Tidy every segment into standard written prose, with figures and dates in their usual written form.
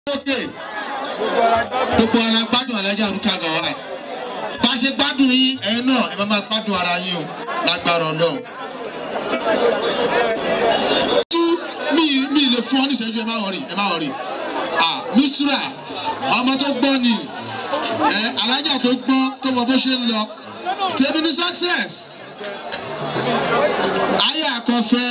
Okay. Gbogbo ara gbádùn Alhaja Ruka Gawat. Bá ṣe gbádùn yín ẹ̀yin náà ẹ máa gbádùn ara yín o lágbára Ọlọ́run. Mi lè fún ọ ní ìṣẹ́jú ẹ má wọrí. Mistura ọmọ tó gbọ́ ni Alhaja tó gbọ́ tó mọ bó ṣe ń lọ. Tèmi ní success. Ayé àkọ́fẹ́.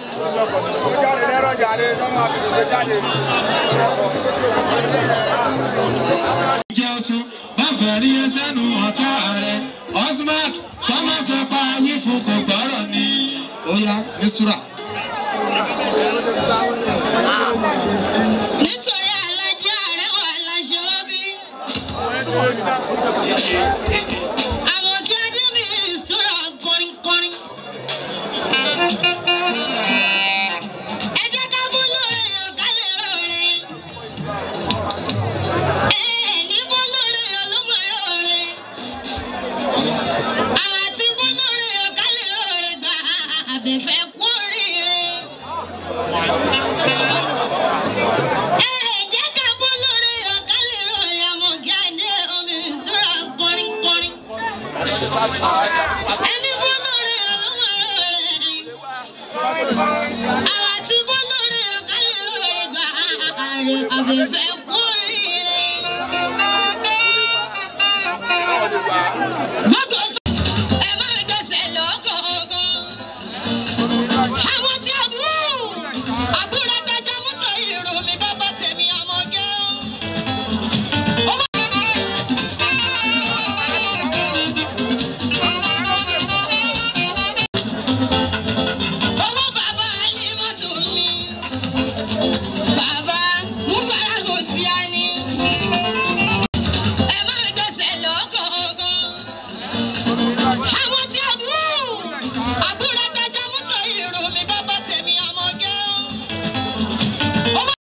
Jẹ́ ọtún bá fẹ́ rí ẹsẹ̀ nù ọ̀tá rẹ̀ Osmark kọ́mọ sọ pa wí fún kò gbọ́rọ̀ ni. Ó yá Mistura. Nítorí Alhaja arewa aláṣọ bí. Àwọn kí adé mi Mistura kọrin. Ẹ jẹ́ ká bú lórí ọ̀kálẹ̀ rọ̀rẹ́. Ní bú lórí ọlọ́mọ rọ̀rẹ́. Àwọn àti bú lórí ọ̀kálẹ̀ rọ̀rẹ́ gba àbẹ̀fẹ́ kú oríire. Jẹ́ ká bú lórí ọ̀kálẹ̀ rọ̀rẹ́ àwọn kí adé omi Mistura kọrin. Ẹni bú lórí ọlọ́mọ rọ̀rẹ́. Àwọn àti bú lórí ọ̀kálẹ̀ rọ̀rẹ́ gba àbẹ̀fẹ́ kú oríire.